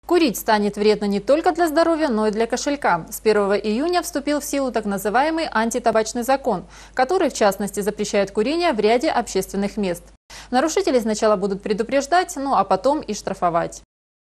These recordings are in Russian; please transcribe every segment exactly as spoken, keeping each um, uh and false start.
Курить станет вредно не только для здоровья, но и для кошелька. С первого июня вступил в силу так называемый антитабачный закон, который, в частности, запрещает курение в ряде общественных мест. Нарушителей сначала будут предупреждать, ну а потом и штрафовать.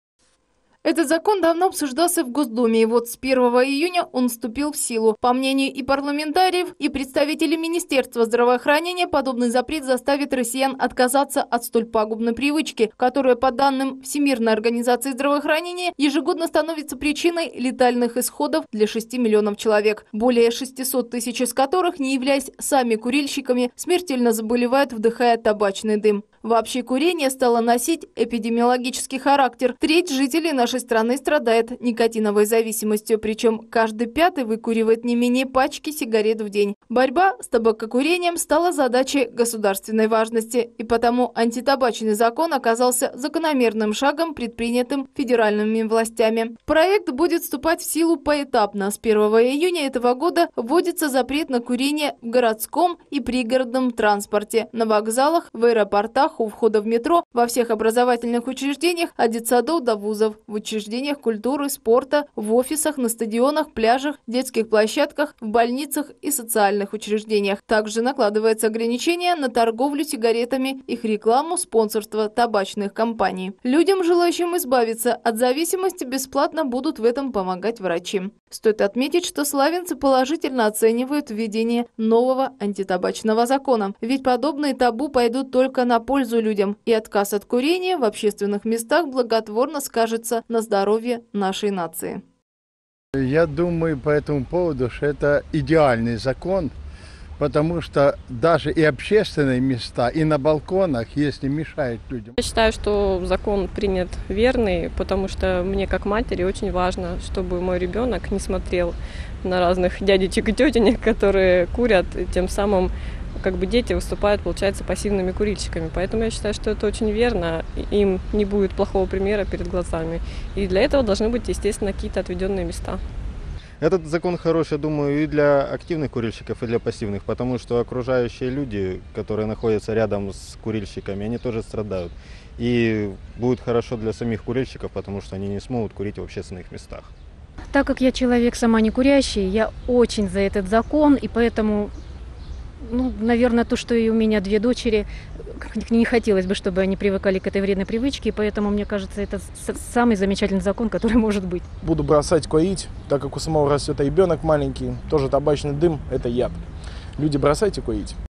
Этот закон давно обсуждался в Госдуме, и вот с первого июня он вступил в силу. По мнению и парламентариев, и представителей Министерства здравоохранения, подобный запрет заставит россиян отказаться от столь пагубной привычки, которая, по данным Всемирной организации здравоохранения, ежегодно становится причиной летальных исходов для шести миллионов человек. Более шестисот тысяч из которых, не являясь сами курильщиками, смертельно заболевают, вдыхая табачный дым. Вообще курение стало носить эпидемиологический характер. Треть жителей нашей страны страдает никотиновой зависимостью, причем каждый пятый выкуривает не менее пачки сигарет в день. Борьба с табакокурением стала задачей государственной важности, и потому антитабачный закон оказался закономерным шагом, предпринятым федеральными властями. Проект будет вступать в силу поэтапно. С первого июня этого года вводится запрет на курение в городском и пригородном транспорте, на вокзалах, в аэропортах, у входа в метро, во всех образовательных учреждениях от детсадов до вузов, в учреждениях культуры, спорта, в офисах, на стадионах, пляжах, детских площадках, в больницах и социальных учреждениях. Также накладывается ограничение на торговлю сигаретами, их рекламу, спонсорство табачных компаний. Людям, желающим избавиться от зависимости, бесплатно будут в этом помогать врачи. Стоит отметить, что славянцы положительно оценивают введение нового антитабачного закона, ведь подобные табу пойдут только на пользу людям, и отказ от курения в общественных местах благотворно скажется на здоровье нашей нации. Я думаю по этому поводу, что это идеальный закон, потому что даже и общественные места, и на балконах, если мешает людям. Я считаю, что закон принят верный, потому что мне как матери очень важно, чтобы мой ребенок не смотрел на разных дядечек и тетенек, которые курят, и тем самым как бы дети выступают, получается, пассивными курильщиками. Поэтому я считаю, что это очень верно, им не будет плохого примера перед глазами. И для этого должны быть, естественно, какие-то отведенные места. Этот закон хороший, я думаю, и для активных курильщиков, и для пассивных, потому что окружающие люди, которые находятся рядом с курильщиками, они тоже страдают. И будет хорошо для самих курильщиков, потому что они не смогут курить в общественных местах. Так как я человек сама не курящий, я очень за этот закон, и поэтому... Ну, наверное, то, что и у меня две дочери, не хотелось бы, чтобы они привыкали к этой вредной привычке, и поэтому, мне кажется, это самый замечательный закон, который может быть. Буду бросать курить, так как у самого растет ребенок маленький, тоже табачный дым – это яд. Люди, бросайте курить.